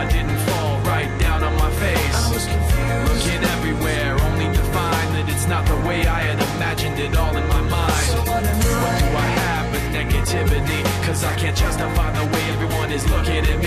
didn't fall right down on my face. I was confused, looking everywhere, only to find that it's not the way I had imagined it all in my mind. So what do I have but negativity? Cause I can't justify the way everyone is looking at me.